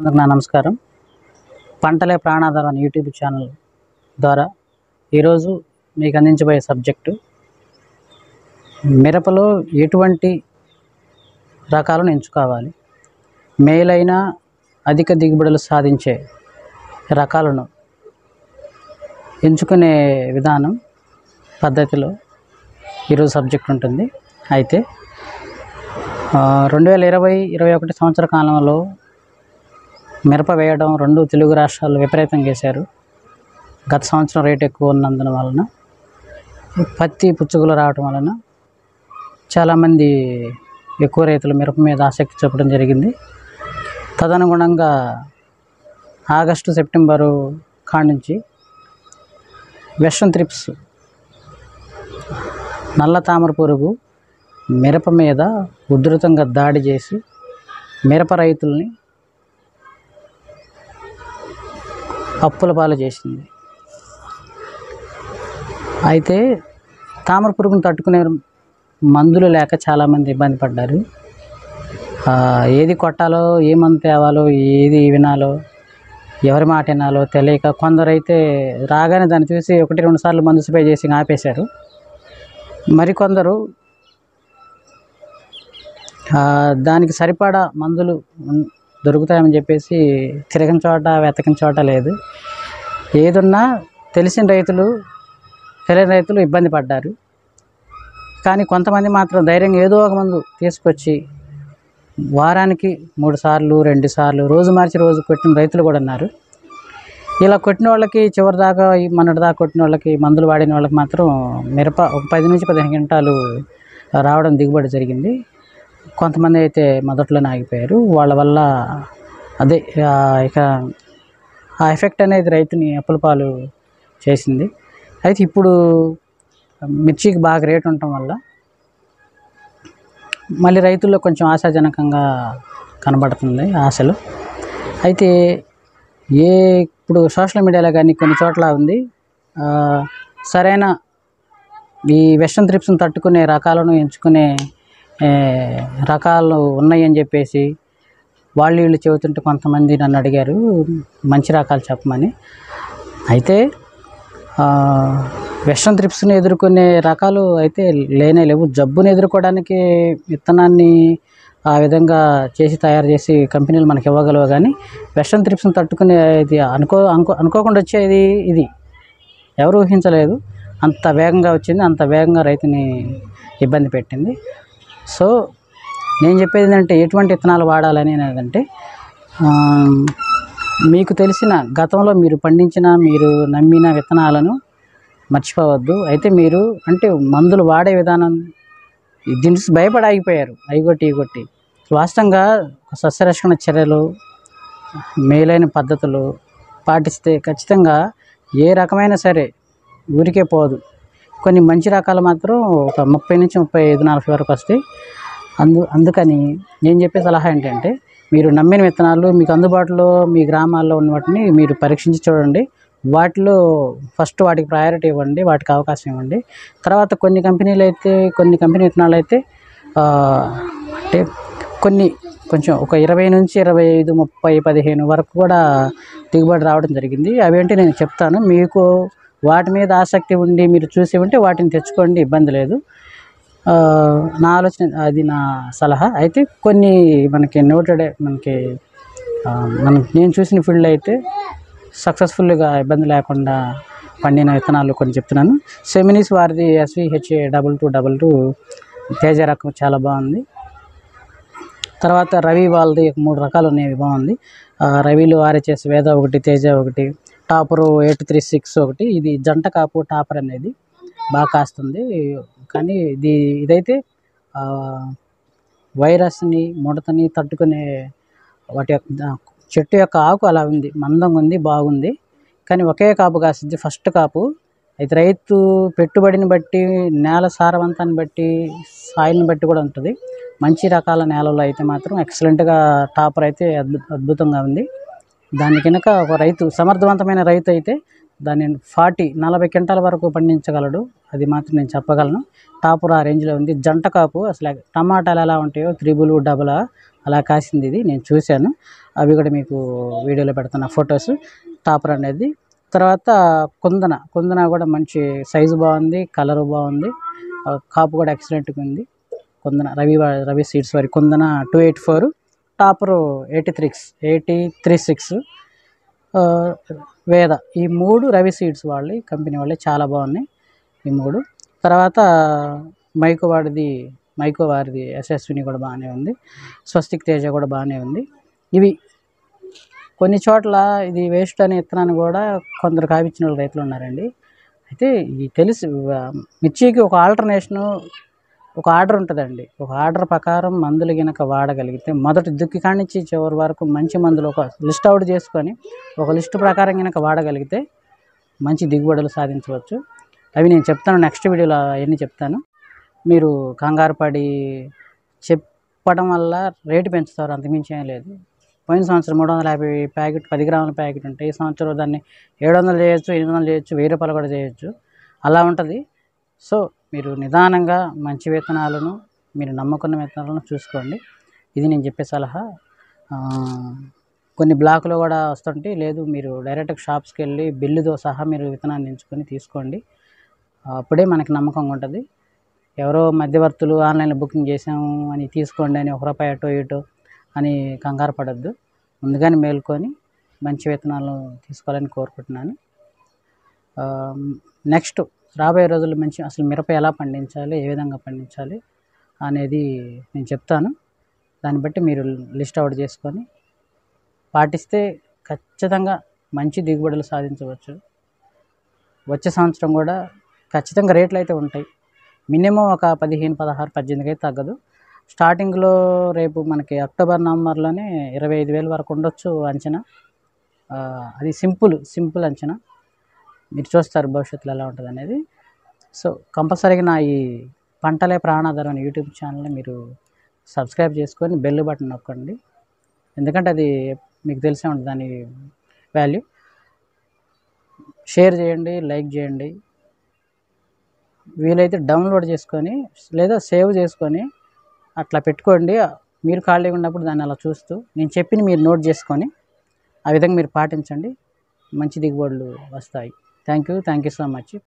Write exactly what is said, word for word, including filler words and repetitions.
నా నమస్కారం. పంటలే ప్రాణాధారం అనే యూట్యూబ్ ఛానల్ ద్వారా ఈరోజు మీకు అందించబోయే సబ్జెక్టు మిరపలో ఎటువంటి రకాలను ఎంచుకోవాలి, మేలైన అధిక దిగుబడులు సాధించే రకాలను ఎంచుకునే విధానం పద్ధతిలో ఈరోజు సబ్జెక్ట్ ఉంటుంది. అయితే రెండు వేల ఇరవై ఇరవై ఒకటి సంవత్సర కాలంలో మిరప వేయడం రెండు తెలుగు రాష్ట్రాలు విపరీతంగా వేశారు. గత సంవత్సరం రేటు ఎక్కువ ఉన్నందున వలన పత్తి పుచ్చుగులు రావడం వలన చాలామంది ఎక్కువ రైతులు మిరప మీద ఆసక్తి చూపడం జరిగింది. తదనుగుణంగా ఆగస్టు సెప్టెంబరు కాడ నుంచి వెషన్ త్రిప్స్ నల్ల తామర పురుగు మిరప మీద ఉధృతంగా దాడి చేసి మిరప రైతుల్ని అప్పుల పాలు చేసింది. అయితే తామర పురుగును తట్టుకునే మందులు లేక చాలామంది ఇబ్బంది పడ్డారు. ఏది కొట్టాలో, ఏ మందు తేవాలో, ఏది వినాలో, ఎవరి మాట వినాలో తెలియక కొందరైతే రాగానే దాన్ని చూసి ఒకటి రెండు సార్లు మందు స్ప్రే చేసి ఆపేశారు. మరికొందరు దానికి సరిపడా మందులు దొరుకుతాయని చెప్పేసి తిరగని చోట వెతకని చోట లేదు. ఏదున్నా తెలిసిన రైతులు తెలియని రైతులు ఇబ్బంది పడ్డారు. కానీ కొంతమంది మాత్రం ధైర్యంగా ఏదో ఒక మందు తీసుకొచ్చి వారానికి మూడు సార్లు రెండు సార్లు రోజు మార్చి రోజు కొట్టిన రైతులు కూడా ఉన్నారు. ఇలా కొట్టిన వాళ్ళకి చివరి దాకా మొన్నటి దాకా కొట్టిన వాళ్ళకి మందులు వాడిన వాళ్ళకి మాత్రం మిరప ఒక పది నుంచి పదిహేను క్వింటాలు రావడం దిగుబడి జరిగింది. కొంతమంది అయితే మొదట్లోనే ఆగిపోయారు. వాళ్ళ వల్ల అదే ఇక ఆ ఎఫెక్ట్ అనేది రైతుని అప్పుల పాలు చేసింది. అయితే ఇప్పుడు మిర్చికి బాగా రేటు ఉండటం వల్ల మళ్ళీ రైతుల్లో కొంచెం ఆశాజనకంగా కనబడుతుంది ఆశలు. అయితే ఏ ఇప్పుడు సోషల్ మీడియాలో కానీ కొన్ని చోట్ల ఉంది సరైన ఈ వెషన్ త్రిప్స్ని తట్టుకునే రకాలను ఎంచుకునే రకాలు ఉన్నాయని చెప్పేసి వాళ్ళు వీళ్ళు చెబుతుంటే కొంతమంది నన్ను అడిగారు మంచి రకాలు చెప్పమని. అయితే వెషన్ త్రిప్స్ని ఎదుర్కొనే రకాలు అయితే లేనే లేవు. జబ్బుని ఎదుర్కోవడానికి విత్తనాన్ని ఆ విధంగా చేసి తయారు చేసి కంపెనీలు మనకి ఇవ్వగలవు, కానీ వెషన్ త్రిప్స్ని తట్టుకునేది అనుకో అనుకో అనుకోకుండా వచ్చేది ఇది ఎవరు ఊహించలేదు. అంత వేగంగా వచ్చింది, అంత వేగంగా రైతుని ఇబ్బంది పెట్టింది. సో నేను చెప్పేది ఏంటంటే ఎటువంటి విత్తనాలు వాడాలని అనేదంటే మీకు తెలిసిన గతంలో మీరు పండించిన మీరు నమ్మిన విత్తనాలను మర్చిపోవద్దు. అయితే మీరు అంటే మందులు వాడే విధానం దీనికి భయపడి ఆగిపోయారు, అయిగొట్టి ఇగొట్టి. వాస్తవంగా సస్యరక్షణ చర్యలు మేలైన పద్ధతులు పాటిస్తే ఖచ్చితంగా ఏ రకమైన సరే ఊరికే పోదు. కొన్ని మంచి రకాలు మాత్రం ఒక ముప్పై నుంచి ముప్పై ఐదు నలభై వరకు వస్తాయి. అందు అందుకని నేను చెప్పే సలహా ఏంటంటే మీరు నమ్మిన విత్తనాలు మీకు అందుబాటులో మీ గ్రామాల్లో ఉన్న వాటిని మీరు పరీక్షించి చూడండి. వాటిలో ఫస్ట్ వాటికి ప్రయారిటీ ఇవ్వండి, వాటికి అవకాశం ఇవ్వండి. తర్వాత కొన్ని కంపెనీలు అయితే కొన్ని కంపెనీ విత్తనాలు అయితే అంటే కొన్ని కొంచెం ఒక ఇరవై నుంచి ఇరవై ఐదు ముప్పై పదిహేను వరకు కూడా దిగుబడి రావడం జరిగింది. అవేంటి నేను చెప్తాను. మీకు వాటి మీద ఆసక్తి ఉండి మీరు చూసి ఉంటే వాటిని తెచ్చుకోండి, ఇబ్బంది లేదు. నా ఆలోచన అది, నా సలహా. అయితే కొన్ని మనకి నోటెడ్ మనకి మనం నేను చూసిన ఫీల్డ్ అయితే సక్సెస్ఫుల్గా ఇబ్బంది లేకుండా పండిన విత్తనాలు కొన్ని చెప్తున్నాను. సెమినిస్ వారిది SVHA double two double two Teja రకం చాలా బాగుంది. తర్వాత రవి వాళ్ళది మూడు రకాలు ఉన్నాయి, బాగుంది. రవిలో ఆర్హెచ్ఎస్ వేద ఒకటి, తేజ ఒకటి, టాపరు ఎయిట్ త్రీ సిక్స్ ఒకటి. ఇది జంట కాపు టాపర్ అనేది బాగా కాస్తుంది. కానీ ఇది ఇదైతే వైరస్ని ముడతని తట్టుకునే వాటి యొక్క చెట్టు యొక్క ఆకు అలా ఉంది, మందంగా ఉంది, బాగుంది. కానీ ఒకే కాపు కాస్తుంది, ఫస్ట్ కాపు. అయితే రైతు పెట్టుబడిని బట్టి, నేల సారవంతాన్ని బట్టి, సాయిల్ని బట్టి కూడా ఉంటుంది. మంచి రకాల నేలలో అయితే మాత్రం ఎక్సలెంట్గా టాపర్ అయితే అద్భుత అద్భుతంగా ఉంది. దాని కనుక ఒక రైతు సమర్థవంతమైన రైతు అయితే దాన్ని ఫార్టీ నలభై క్వింటాల వరకు పండించగలడు. అది మాత్రం నేను చెప్పగలను. టాపర్ ఆ రేంజ్లో ఉంది. జంట కాపు అసలు టమాటాలు ఎలా ఉంటాయో త్రిబుల్ డబుల్ అలా కాసింది ఇది. నేను చూశాను. అవి కూడా మీకు వీడియోలో పెడుతున్న ఫొటోస్. టాపర్ అనేది. తర్వాత కుందన కుందన కూడా మంచి సైజు బాగుంది, కలరు బాగుంది, కాపు కూడా ఎక్సలెంట్గా ఉంది. కుందన రవి రవి సీడ్స్ వారి Kundana two eight four, Topper eighty three eighty three six Veda. ఈ మూడు రవి సీడ్స్ వాళ్ళి కంపెనీ వాళ్ళే చాలా బాగున్నాయి ఈ మూడు. తర్వాత మైకో వాడిది మైకో వారిది యశస్విని కూడా బాగానే ఉంది. స్వస్తిక్ తేజ కూడా బాగానే ఉంది. ఇవి కొన్ని చోట్ల ఇది వేస్ట్ అనే విత్తనాన్ని కూడా కొందరు కాపించిన వాళ్ళు రైతులు ఉన్నారండి. అయితే ఈ తెలిసి మిర్చికి ఒక ఆల్టర్నేషను ఒక ఆర్డర్ ఉంటుందండి. ఒక ఆర్డర్ ప్రకారం మందులు గినక వాడగలిగితే మొదటి దుక్కి కానించి చివరి వరకు మంచి మందులు ఒక లిస్ట్ అవుట్ చేసుకొని ఒక లిస్టు ప్రకారం గినక వాడగలిగితే మంచి దిగుబడులు సాధించవచ్చు. అవి నేను చెప్తాను నెక్స్ట్ వీడియోలో, అవన్నీ చెప్తాను. మీరు కంగారు పడి చెప్పడం వల్ల రేటు పెంచుతారు, అంతమించి ఏం లేదు. పోయిన సంవత్సరం మూడు వందల యాభై ప్యాకెట్ పది గ్రాముల ప్యాకెట్ ఉంటే ఈ సంవత్సరం దాన్ని ఏడు వందలు చేయొచ్చు, ఎనిమిది వందలు చేయొచ్చు, వెయ్యి రూపాయలు కూడా చేయొచ్చు. అలా ఉంటుంది. సో మీరు నిదానంగా మంచి విత్తనాలను, మీరు నమ్ముకున్న విత్తనాలను చూసుకోండి. ఇది నేను చెప్పే సలహా. కొన్ని బ్లాకులు కూడా వస్తుంటే లేదు, మీరు డైరెక్ట్గా షాప్స్కి వెళ్ళి బిల్లుతో సహా మీరు విత్తనాన్ని ఎంచుకొని తీసుకోండి. అప్పుడే మనకి నమ్మకంగా ఉంటుంది. ఎవరో మధ్యవర్తులు ఆన్లైన్లో బుకింగ్ చేసాము అని తీసుకోండి అని ఒక రూపాయి అటో ఇటో అని కంగారు పడద్దు. ముందుగానే మేల్కొని మంచి విత్తనాలు తీసుకోవాలని కోరుకుంటున్నాను. నెక్స్ట్ రాబోయే రోజుల్లో మంచి అసలు మిరప ఎలా పండించాలి, ఏ విధంగా పండించాలి అనేది నేను చెప్తాను. దాన్ని బట్టి మీరు లిస్ట్ అవుట్ చేసుకొని పాటిస్తే ఖచ్చితంగా మంచి దిగుబడులు సాధించవచ్చు. వచ్చే సంవత్సరం కూడా ఖచ్చితంగా రేట్లు అయితే ఉంటాయి. మినిమం ఒక పదిహేను పదహారు పద్దెనిమిదికి అయితే తగ్గదు. స్టార్టింగ్లో రేపు మనకి అక్టోబర్ నవంబర్లోనే ఇరవై ఐదు వేల వరకు ఉండొచ్చు అంచనా. అది సింపుల్ సింపుల్ అంచనా. మీరు చూస్తారు భవిష్యత్తులో ఎలా ఉంటుంది అనేది. సో కంపల్సరీగా నా ఈ పంటలే ప్రాణాధారం యూట్యూబ్ ఛానల్ని మీరు సబ్స్క్రైబ్ చేసుకొని బెల్ బటన్ నొక్కండి. ఎందుకంటే అది మీకు తెలిసే ఉంటుంది దాని వాల్యూ. షేర్ చేయండి, లైక్ చేయండి. వీలైతే డౌన్లోడ్ చేసుకొని లేదా సేవ్ చేసుకొని అట్లా పెట్టుకోండి. మీరు ఖాళీగా ఉన్నప్పుడు దాన్ని అలా చూస్తూ నేను చెప్పిన మీరు నోట్ చేసుకొని ఆ విధంగా మీరు పాటించండి. మంచి దిగుబడులు వస్తాయి. Thank you thank you so much.